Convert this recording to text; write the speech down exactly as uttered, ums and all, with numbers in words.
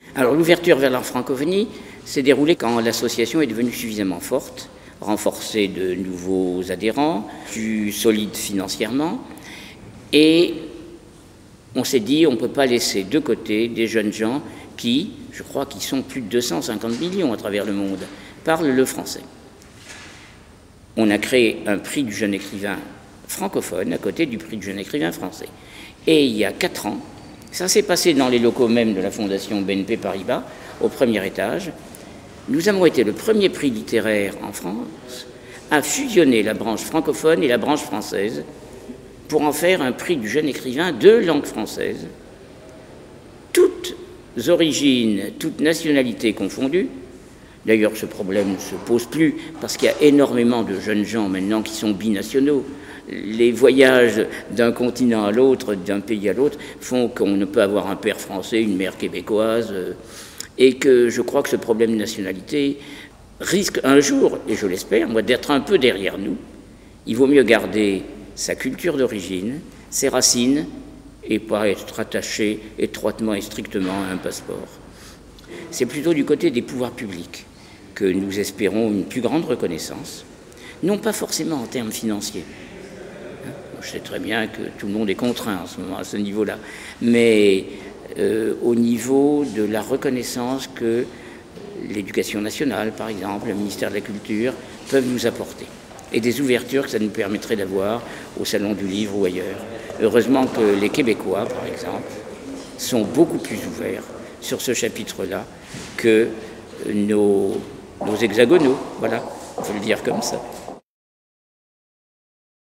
Alors l'ouverture vers la francophonie s'est déroulée quand l'association est devenue suffisamment forte, renforcée de nouveaux adhérents, plus solide financièrement, et on s'est dit on ne peut pas laisser de côté des jeunes gens qui, je crois qu'ils sont plus de deux cent cinquante millions à travers le monde, parlent le français. On a créé un prix du jeune écrivain francophone à côté du prix du jeune écrivain français. Et il y a quatre ans, ça s'est passé dans les locaux même de la Fondation B N P Paribas, au premier étage. Nous avons été le premier prix littéraire en France à fusionner la branche francophone et la branche française pour en faire un prix du jeune écrivain de langue française, toutes origines, toutes nationalités confondues. D'ailleurs, ce problème ne se pose plus parce qu'il y a énormément de jeunes gens maintenant qui sont binationaux. Les voyages d'un continent à l'autre, d'un pays à l'autre, font qu'on ne peut avoir un père français, une mère québécoise, et que je crois que ce problème de nationalité risque un jour, et je l'espère, moi, d'être un peu derrière nous. Il vaut mieux garder sa culture d'origine, ses racines, et pas être attaché étroitement et strictement à un passeport. C'est plutôt du côté des pouvoirs publics que nous espérons une plus grande reconnaissance, non pas forcément en termes financiers. Je sais très bien que tout le monde est contraint en ce moment à ce niveau-là, mais euh, au niveau de la reconnaissance que l'éducation nationale, par exemple, le ministère de la Culture, peuvent nous apporter, et des ouvertures que ça nous permettrait d'avoir au Salon du Livre ou ailleurs. Heureusement que les Québécois, par exemple, sont beaucoup plus ouverts sur ce chapitre-là que nos, nos hexagonaux, voilà, on peut le dire comme ça.